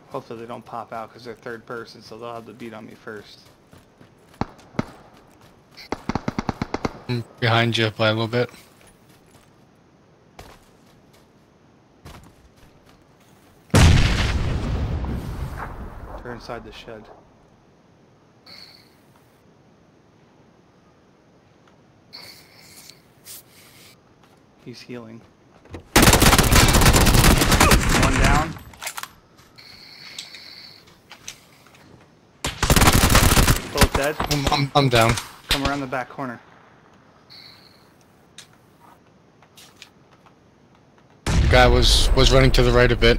Hopefully they don't pop out because they're third person, so they'll have the beat on me first. I'm behind you by a little bit. They're inside the shed. He's healing. One down. Both dead. I'm down. Come around the back corner. The guy was running to the right a bit.